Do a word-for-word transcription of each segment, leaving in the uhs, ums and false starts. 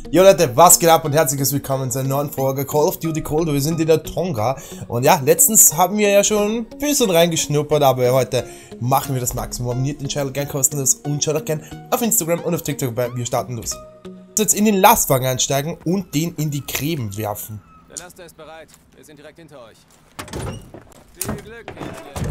Jo Leute, was geht ab und herzliches Willkommen zu einer neuen Folge Call of Duty Cold War. Wir sind in der Tonga und ja, letztens haben wir ja schon ein bisschen reingeschnuppert, aber heute machen wir das Maximum. Abonniert den Channel gern kostenlos und schaut auch gern auf Instagram und auf TikTok bei. Wir starten los. Jetzt in den Lastwagen einsteigen und den in die Gräben werfen. Der Laster ist bereit. Wir sind direkt hinter euch. Viel Glück, Kindle.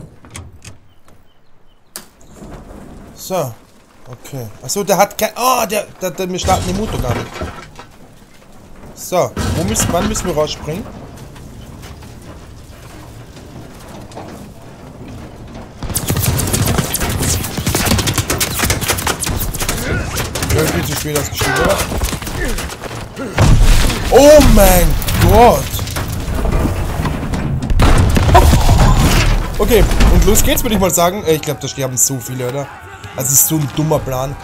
So, okay. Achso, der hat kein... Oh, der, der, der... Wir starten den Motor gar nicht. So, wo müssen, wann müssen wir rausspringen? Irgendwie zu spät ausgestiegen, oder? Oh mein Gott! Okay, und los geht's, würde ich mal sagen. Ich glaube, da sterben so viele, oder? Also, es ist so ein dummer Plan.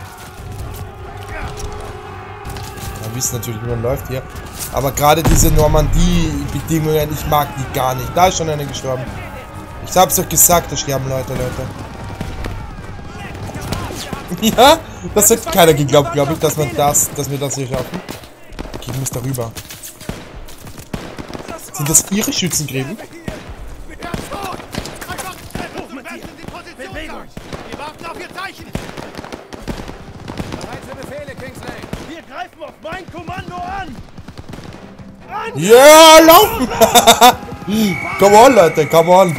Wir wissen natürlich, wie man läuft hier. Aber gerade diese Normandie-Bedingungen, ich mag die gar nicht. Da ist schon einer gestorben. Ich hab's doch gesagt, da sterben Leute, Leute. Ja, das hat keiner geglaubt, glaube ich, dass man das, dass wir das hier schaffen. Okay, ich muss da rüber. Sind das ihre Schützengräben? Wir warten auf Ihr Zeichen! Bereit für Befehle, Kingsley. Wir greifen auf mein Kommando an! An! Ja, yeah, laufen! Come on, Leute, come on!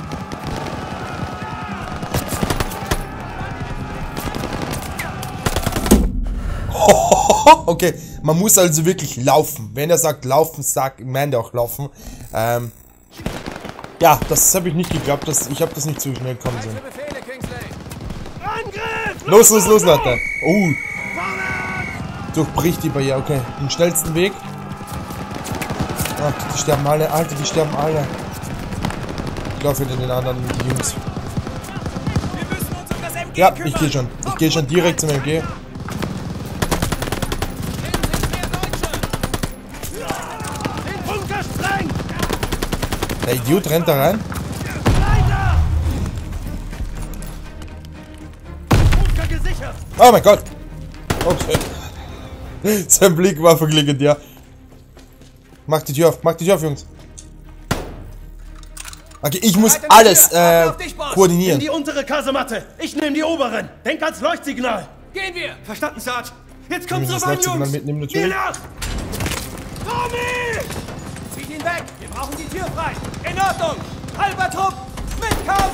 Okay, man muss also wirklich laufen. Wenn er sagt laufen, sagt, meint er auch laufen. Ähm, ja, das habe ich nicht geglaubt. Dass, ich habe das nicht so schnell kommen sehen. Befehle, Kingsley. Angriff! Los, los, los, Leute! Oh! Durchbricht die Barriere, okay. Den schnellsten Weg. Ach, die sterben alle, Alter, die sterben alle. Ich laufe hinter den anderen Jungs. Wir müssen uns um das M G Ja, kümmern. ich gehe schon. Ich gehe schon direkt zum M G. Den Bunker sprengen! Der Idiot rennt da rein. Weiter! Bunker gesichert! Oh mein Gott! Okay. Sein Blick war verklickend, ja. Mach die Tür auf, mach die Tür auf, Jungs. Okay, ich muss alles äh, Nimm koordinieren. die untere Kasematte! Ich nehme die oberen! Denk ans Leuchtsignal! Gehen wir! Verstanden, Sarge! Jetzt Wir kommt's müssen drauf das an, Leuchtsignal Jungs! mitnehmen, Mir natürlich. nach! Tommy! Zieht ihn weg! Wir brauchen die Tür frei! In Ordnung! Halber Trupp! Mitkampf!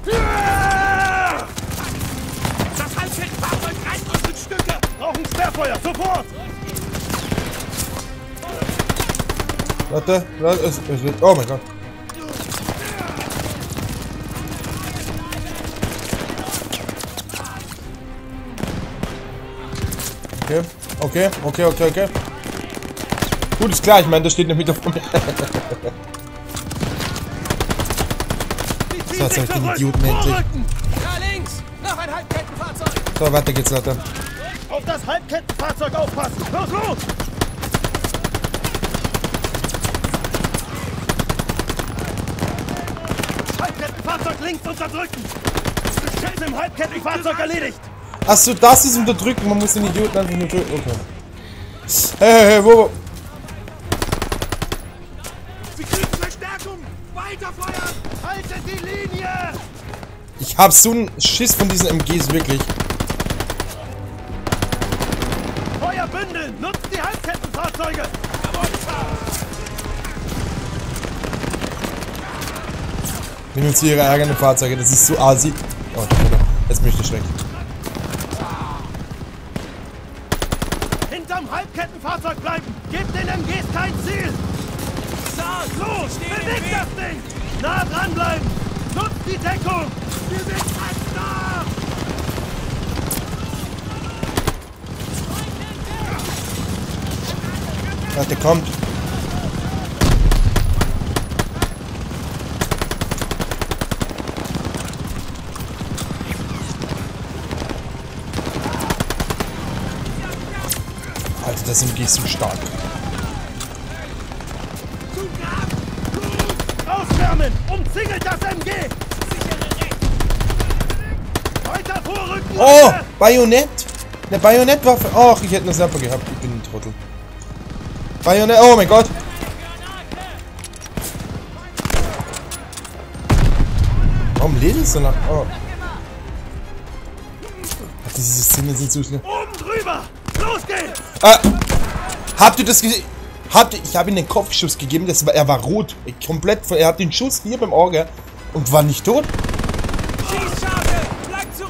Das Halbfeldfahrzeug reißt uns in Stücke! Brauchen Sperrfeuer! Sofort! Warte, warte, es, es wird. Oh mein Gott. Okay, okay, okay, okay, okay. Gut, ist klar, ich meine, da steht nämlich davor. Die So, jetzt ziehen hab ich sich den zurück! Idioten endlich. Vorrücken! Da links! Noch ein Halbkettenfahrzeug! So, weiter geht's, Leute. Auf das Halbkettenfahrzeug aufpassen! Los, los! Halbkettenfahrzeug links unterdrücken! Schild im Halbkettenfahrzeug erledigt! Achso, das ist unterdrücken. Man muss den Idioten einfach nur drücken. Okay. Hey, hey, hey, wo, wo? Sie kriegen Verstärkung! Weiterfeuern! Haltet die Linie! Ich hab so einen Schiss von diesen M Gs, wirklich. Feuer bündeln! Nutzt die Halbkettenfahrzeuge! Benutze ihre eigenen Fahrzeuge, das ist so asi. Oh, jetzt bin ich erschreckt. Hinterm Halbkettenfahrzeug bleiben! Gebt den M Gs kein Ziel! Los! Bewegt das Ding! Nah dranbleiben! Nutzt die Deckung! Wir sind fast da! Ja, der kommt. Alter, das M G ist so stark. Auswärmen! Umzingelt das M G! Weiter vorrücken! Oh, Bajonett! Eine Bajonettwaffe. Ach, ich hätte eine Sapper gehabt. Ich bin tot. Trottel. Bayonett, oh mein Gott! Warum lädt es so nach? Oh. Ach, diese Szenen sind so schnell. Oben drüber! Los geht's! Ah, habt ihr das gesehen? Habt ihr, ich habe ihm den Kopfschuss gegeben, das war, er war rot. Komplett, er hat den Schuss hier beim Auge und war nicht tot. Schießscharte! Bleib zurück!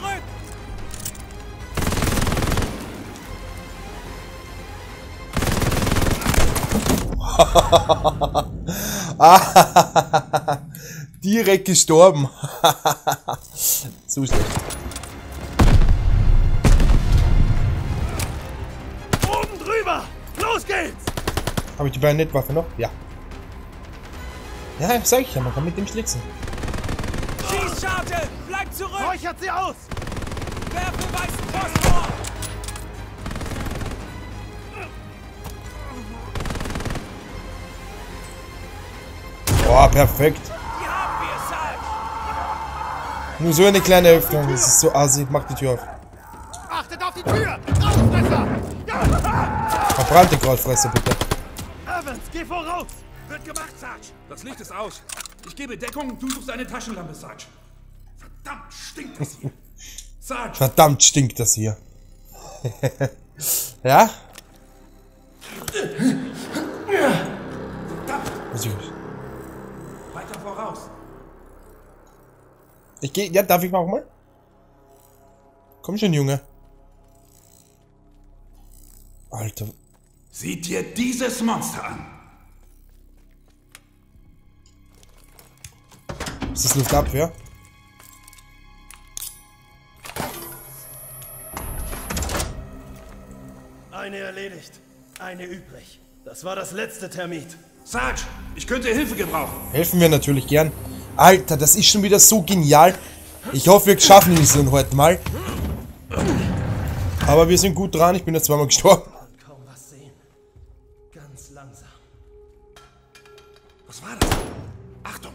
Direkt gestorben. Zu schlecht. Oben drüber! Los geht's! Habe ich die Bayonettwaffe noch? Ja. Ja, sag ich ja, man kann mit dem schlitzen. Schießscharte! Bleib zurück! Räuchert sie aus! Werfe weißen Phosphor! Boah, perfekt. Die haben wir, Sarge! Nur so eine kleine Öffnung, das ist so assi. Mach die Tür auf. Achtet auf die Tür! Krautfresser! Ja! Verbrannte Krautfresser, bitte. Evans, geh voraus! Wird gemacht, Sarge. Das Licht ist aus. Ich gebe Deckung und du suchst eine Taschenlampe, Sarge. Verdammt, stinkt das hier. Sarge. Verdammt stinkt das hier. Ja? Was ich, Weiter voraus. ich gehe. Ja, darf ich mal auch mal? Komm schon, Junge. Alter. Sieh dir dieses Monster an. Ist das Luftabwehr? Eine erledigt. Eine übrig. Das war das letzte Termit. Sarge, ich könnte Hilfe gebrauchen. Helfen wir natürlich gern. Alter, das ist schon wieder so genial. Ich hoffe, wir schaffen die Mission heute mal. Aber wir sind gut dran. Ich bin jetzt zweimal gestorben. Kaum was sehen. Ganz langsam. Was war das? Achtung.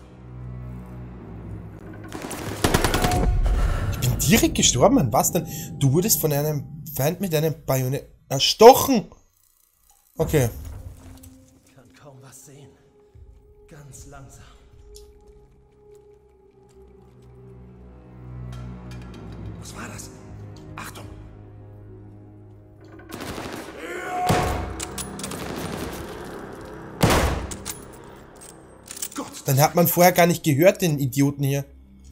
Ich bin direkt gestorben. Mann. Was denn? Du wurdest von einem Feind mit einem Bajonett erstochen. Okay. Kann kaum was sehen. Ganz langsam. Was war das? Achtung. Gott. Dann hat man vorher gar nicht gehört, den Idioten hier.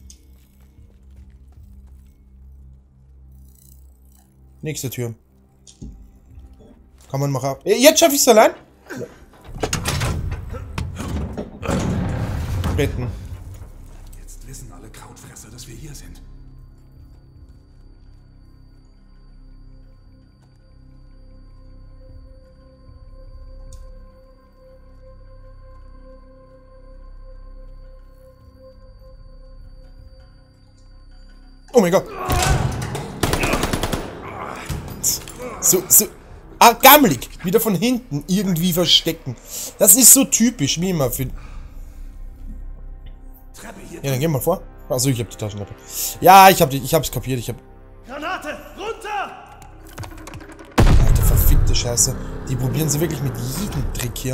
Nächste Tür. Kann man machen. Jetzt schaffe ich es allein? Ja. Retten. Jetzt wissen alle Krautfresser, dass wir hier sind. Oh mein Gott. So, so. Ah, gammelig. Wieder von hinten irgendwie verstecken. Das ist so typisch, wie immer für. Treppe hier. Ja, dann gehen wir vor. Also ich hab die Taschenlampe. Ja, ich hab die, ich hab's kapiert. Ich hab. Granate! Runter! Alter, verfickte Scheiße. Die probieren sie wirklich mit jedem Trick hier.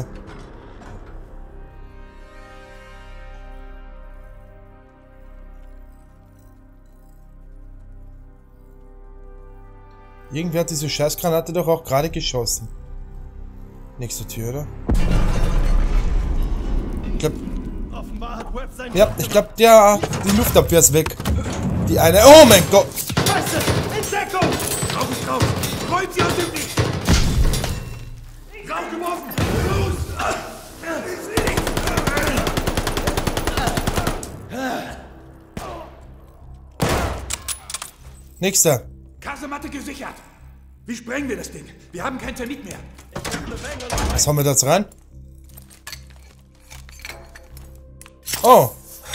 Irgendwer hat diese Scheißgranate doch auch gerade geschossen. Nächste Tür, oder? Ich glaub. Offenbar hat Webb sein... Ja, ich glaub, ja, die Luftabwehr ist weg. Die eine. Oh mein Gott! Scheiße! In Deckung! Rauf ist raus. Räumt sie aus dem Weg. Raufgeworfen. Los. Nächster. Kasematte gesichert. Wie sprengen wir das Ding? Wir haben kein Termit mehr. Was haben wir da jetzt rein? Oh.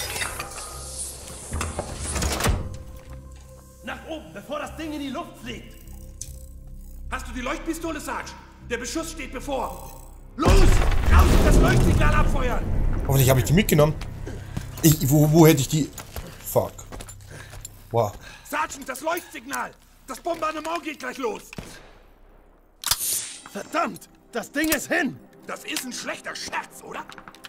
Nach oben, bevor das Ding in die Luft fliegt! Hast du die Leuchtpistole, Sarge? Der Beschuss steht bevor. Los! Raus! Das Leuchtsignal abfeuern! Hoffentlich habe ich die mitgenommen. Ich, wo, wo hätte ich die... Fuck. Wow. Sergeant, das Leuchtsignal! Das Bombardement geht gleich los! Verdammt! Das Ding ist hin! Das ist ein schlechter Scherz, oder?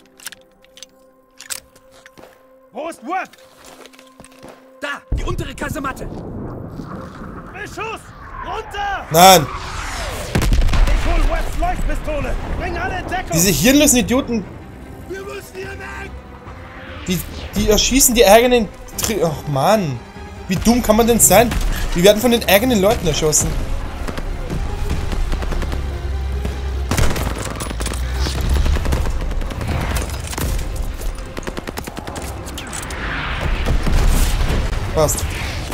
Wo ist Webb? Da, die untere Kasematte. Beschuss! Runter! Nein! Ich hol Webbs Leuchtpistole! Bring alle in Deckung! Diese hirnlosen Idioten, Wir müssen hier weg! die, die erschießen die eigenen... Tri Ach Mann. Wie dumm kann man denn sein? Wir werden von den eigenen Leuten erschossen. Passt.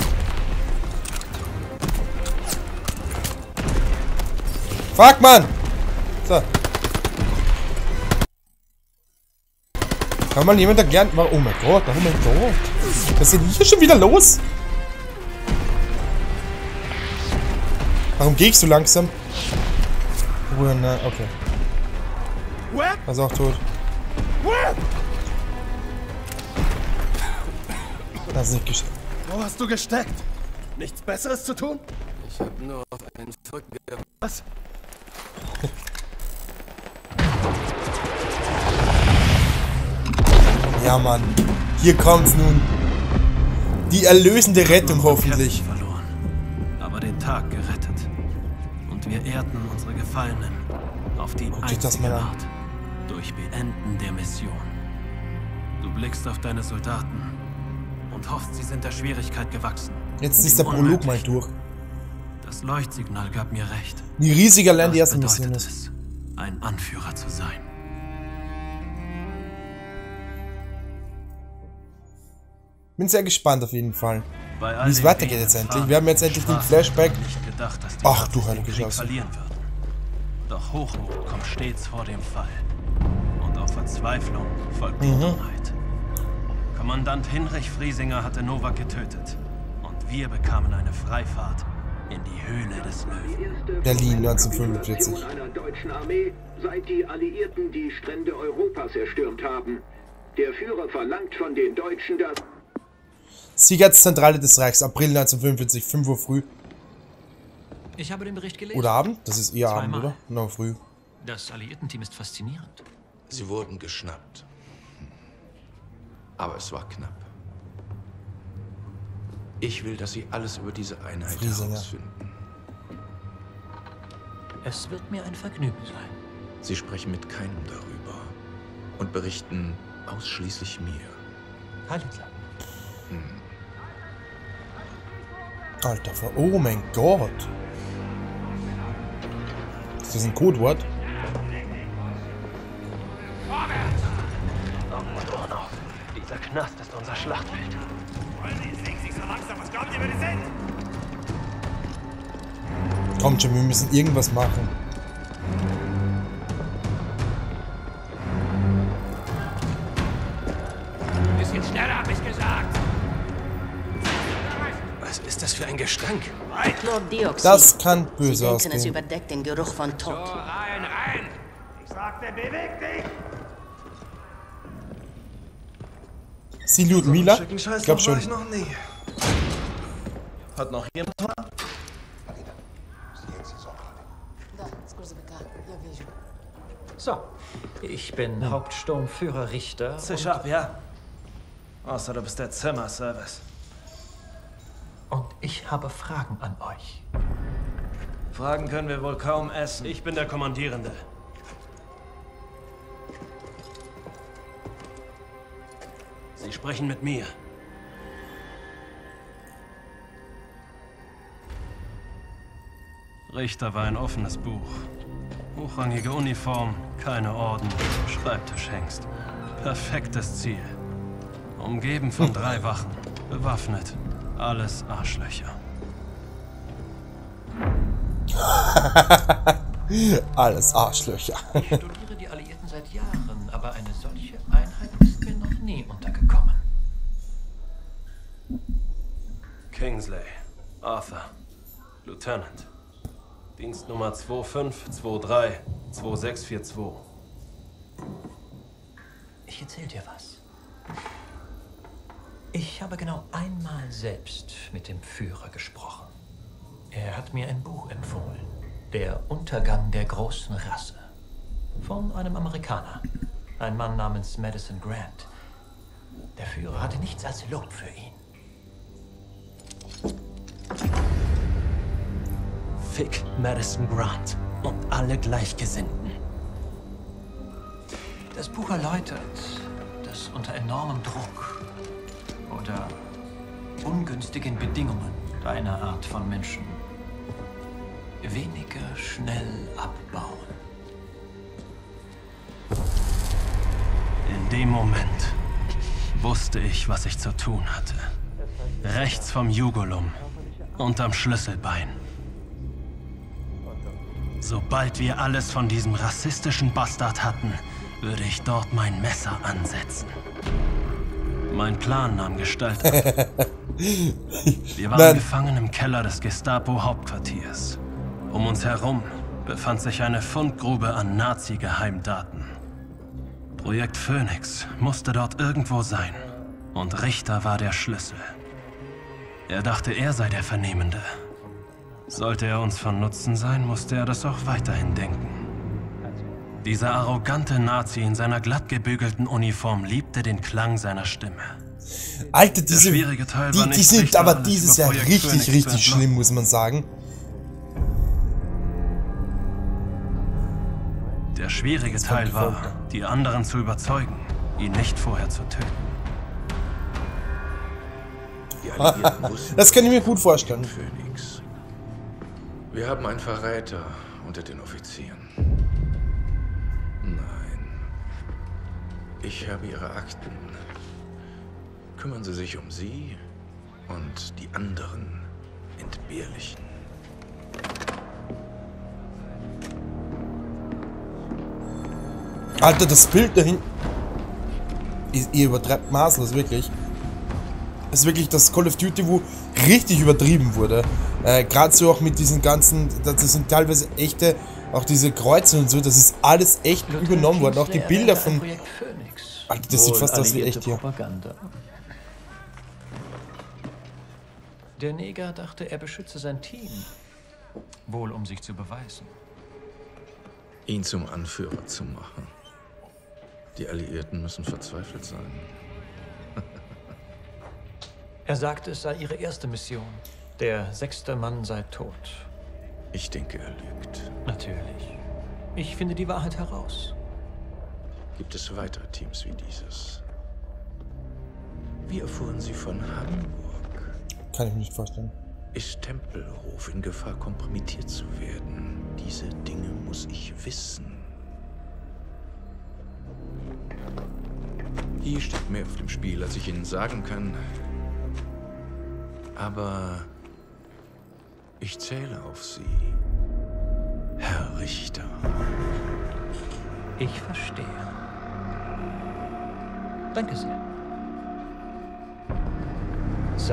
Fuck, Mann! So. Kann mal jemand erklären? Oh mein Gott, oh mein Gott. Was ist denn hier schon wieder los? Warum gehe ich so langsam? Oh, na, okay. Webb? Er ist auch tot. Webb! Das ist nicht geschafft. Wo hast du gesteckt? Nichts Besseres zu tun? Ich hab nur auf einen zurückgeworfen. Was? Ja, Mann. Hier kommt's nun. Die erlösende Rettung hoffentlich. Verloren, aber den Tag gerettet. Und wir ehrten unsere Gefallenen auf die Guck dir das einzige mal an. Art. Durch Beenden der Mission. Du blickst auf deine Soldaten und hoffst, sie sind der Schwierigkeit gewachsen. Jetzt Dem ist der Prolog mal Unmöglichen. durch. Das Leuchtsignal gab mir recht. Wie riesig allein die Was erste Mission bedeutet ist. es, ein Anführer zu sein? Bin sehr gespannt auf jeden Fall. Bei all Wie es den weitergeht Wehen jetzt und endlich. Fahrten Wir haben jetzt endlich den Straßen Flashback. nicht gedacht, dass die Ach, Nazis du den heilige Krieg Scheiße. verlieren würden. Doch Hochmut kommt stets vor dem Fall. Und auf Verzweiflung folgt Mhm. die Dummheit. Kommandant Hinrich Friesinger hatte Novak getötet. Und wir bekamen eine Freifahrt in die Höhle des Löwen. Berlin neunzehnhundertfünfundvierzig. einer deutschen Armee, seit die Alliierten die Strände Europas erstürmt haben. Der Führer verlangt von den Deutschen, dass... Sicherheitszentrale des Reichs, April neunzehnhundertfünfundvierzig, fünf Uhr früh. Ich habe den Bericht gelesen. Oder Abend? Das ist eher Abend, Zweimal. oder? Noch früh. Das Alliiertenteam ist faszinierend. Sie wurden geschnappt. Aber es war knapp. Ich will, dass Sie alles über diese Einheit Friesinger. herausfinden. Es wird mir ein Vergnügen sein. Sie sprechen mit keinem darüber und berichten ausschließlich mir. Heil Hitler. Alter, Ver- oh mein Gott. Ist das ein Codewort? Dieser Knast ist unser Schlachtfeld. Kommt schon, wir müssen irgendwas machen. Bisschen schneller, hab ich gesagt. Was ist das für ein Gestank? Chlordioxid. Das kann Sie böse denken, es ausgehen. überdeckt den Geruch von Tod. Rein, rein. Ich sagte, beweg dich! Sie Ludmila? Ich glaub schon. noch nie. Hat noch jemand? So, ich bin Hauptsturmführer Richter. Zisch ab, ja? Außer du bist der Zimmerservice. Und ich habe Fragen an euch. Fragen können wir wohl kaum essen. Ich bin der Kommandierende. Sie sprechen mit mir. Richter war ein offenes Buch. Hochrangige Uniform, keine Orden, Schreibtischhengst. Perfektes Ziel. Umgeben von drei Wachen, bewaffnet. Alles Arschlöcher. Alles Arschlöcher. Ich studiere die Alliierten seit Jahren, aber eine solche Einheit ist mir noch nie untergekommen. Kingsley, Arthur, Lieutenant. Dienstnummer zwei fünf zwei drei zwei sechs vier zwei. Ich erzähl dir was. Ich habe genau einmal selbst mit dem Führer gesprochen. Er hat mir ein Buch empfohlen. Der Untergang der großen Rasse. Von einem Amerikaner. Ein Mann namens Madison Grant. Der Führer hatte nichts als Lob für ihn. Fick Madison Grant und alle Gleichgesinnten. Das Buch erläutert, dass unter enormem Druck oder ungünstigen Bedingungen deiner Art von Menschen weniger schnell abbauen. In dem Moment wusste ich, was ich zu tun hatte. Rechts vom Jugulum, unterm Schlüsselbein. Sobald wir alles von diesem rassistischen Bastard hatten, würde ich dort mein Messer ansetzen. Mein Plan nahm Gestalt an. Wir waren Nein. gefangen im Keller des Gestapo-Hauptquartiers. Um uns herum befand sich eine Fundgrube an Nazi-Geheimdaten. Projekt Phoenix musste dort irgendwo sein. Und Richter war der Schlüssel. Er dachte, er sei der Vernehmende. Sollte er uns von Nutzen sein, musste er das auch weiterhin denken. Dieser arrogante Nazi in seiner glatt gebügelten Uniform liebte den Klang seiner Stimme. Alter, diese, schwierige Teil die, war die nicht, sind sich aber alles dieses über Jahr Projekt richtig, Phoenix zu richtig entlocken. schlimm, muss man sagen. Der schwierige Teil war, die anderen zu überzeugen, ihn nicht vorher zu töten. Die Alliierten wussten, Das kann ich mir gut vorstellen. Phoenix. Wir haben einen Verräter unter den Offizieren. Nein. Ich habe ihre Akten. Kümmern Sie sich um sie und die anderen Entbehrlichen. Alter, das Bild da hinten. Ihr übertreibt maßlos, wirklich. Das ist wirklich das Call of Duty, wo richtig übertrieben wurde. Äh, Gerade so auch mit diesen ganzen, das sind teilweise echte, auch diese Kreuze und so, das ist alles echt übernommen worden. Auch die Bilder von... Alter, das sieht fast aus wie echt hier. Propaganda. Der Neger dachte, er beschütze sein Team. Wohl, um sich zu beweisen. Ihn zum Anführer zu machen. Die Alliierten müssen verzweifelt sein. Er sagte, es sei ihre erste Mission. Der sechste Mann sei tot. Ich denke, er lügt. Natürlich. Ich finde die Wahrheit heraus. Gibt es weitere Teams wie dieses? Wie erfuhren Sie von Hamburg? Kann ich mir nicht vorstellen. Ist Tempelhof in Gefahr, kompromittiert zu werden? Diese Dinge muss ich wissen. Hier steht mehr auf dem Spiel, als ich Ihnen sagen kann. Aber ich zähle auf Sie, Herr Richter. Ich verstehe. Danke sehr. So.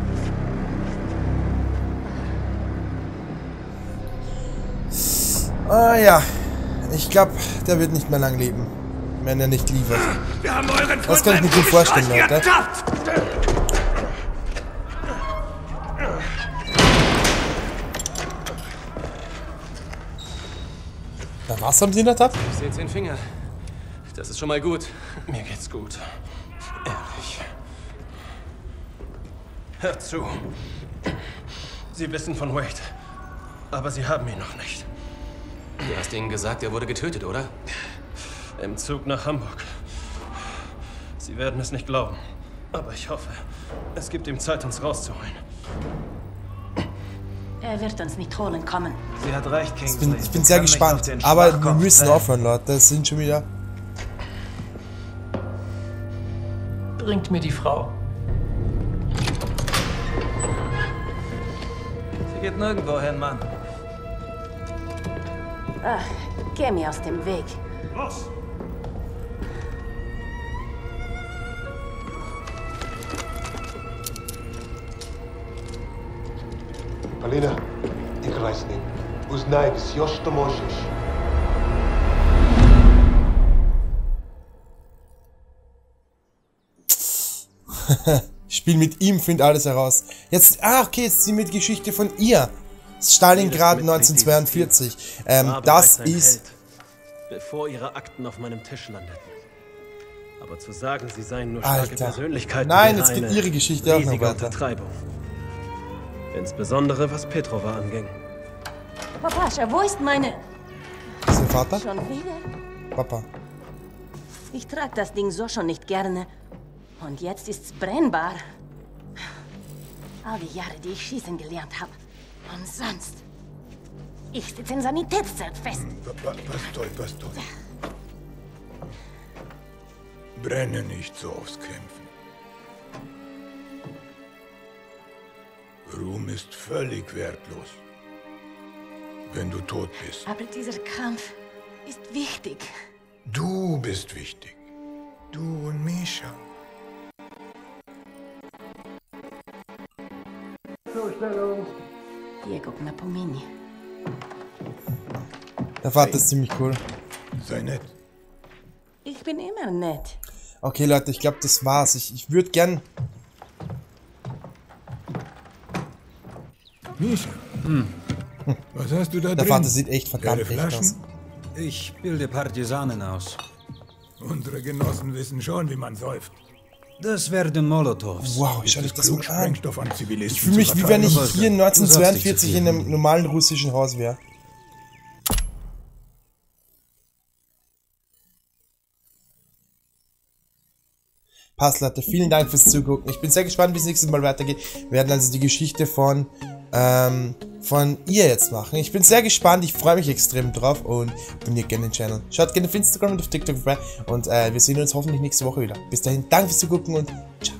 Ah ja, ich glaube, der wird nicht mehr lang leben, wenn er nicht liefert. Wir haben euren Das kann ich mir gut vorstellen, Leute. Na, was haben sie in der Tat? Ich sehe zehn Finger. Das ist schon mal gut. Mir geht's gut. Ehrlich. Hört zu. Sie wissen von Wade. Aber Sie haben ihn noch nicht. Du hast ihnen gesagt, er wurde getötet, oder? Im Zug nach Hamburg. Sie werden es nicht glauben. Aber ich hoffe, es gibt ihm Zeit, uns rauszuholen. Er wird uns nicht holen kommen. Sie hat recht, Ich Kingsley. bin, ich bin sehr gespannt. Aber wir müssen aufhören, Leute. Das sind schon wieder... Bringt mir die Frau. Sie geht nirgendwo hin, Mann. Ach, geh mir aus dem Weg. Los! Alina, ik reis niet. Uznajdes, još što možeš. Ich spiele mit ihm, finde alles heraus. Jetzt, ah, okay, jetzt ist sie mit Geschichte von ihr. Stalingrad neunzehnhundertzweiundvierzig. Ähm, das ist... Bevor ihre Akten auf meinem Tisch landeten. Aber zu sagen, sie seien nur starke Alter. Persönlichkeiten... Nein, jetzt geht ihre Geschichte auch noch weiter. Untertreibung. Insbesondere was Petrova anging. Papascha, wo ist meine... Ist dein Vater? Schon wieder? Papa. Ich trage das Ding so schon nicht gerne. Und jetzt ist's brennbar. All die Jahre, die ich schießen gelernt habe. Und sonst. Ich sitze im Sanitätszelt fest. Pastor, Pastor. Brenne nicht so aufs Kämpfen. Ruhm ist völlig wertlos, wenn du tot bist. Aber dieser Kampf ist wichtig. Du bist wichtig. Du und Mischa. Zustellung. Diego Napomeni. Der Vater ist ziemlich cool. Sei nett. Ich bin immer nett. Okay, Leute, ich glaube, das war's. Ich, ich würde gern... Mischa, Hm. was hast du da Der drin? Vater sieht echt verdammt Leere echt Flaschen? aus. Ich bilde Partisanen aus. Unsere Genossen wissen schon, wie man säuft. Das werden Molotows. Wow, schau dich das mal an. Sprengstoff an Zivilisten Ich fühle mich, wie wenn ich hier neunzehnhundertzweiundvierzig in einem viel. normalen russischen Haus wäre. Passt, Leute, vielen Dank fürs Zugucken. Ich bin sehr gespannt, wie es nächstes Mal weitergeht. Wir werden also die Geschichte von, ähm, von ihr jetzt machen. Ich bin sehr gespannt, ich freue mich extrem drauf und abonniert gerne den Channel. Schaut gerne auf Instagram und auf TikTok vorbei und äh, wir sehen uns hoffentlich nächste Woche wieder. Bis dahin, danke fürs Zugucken und ciao.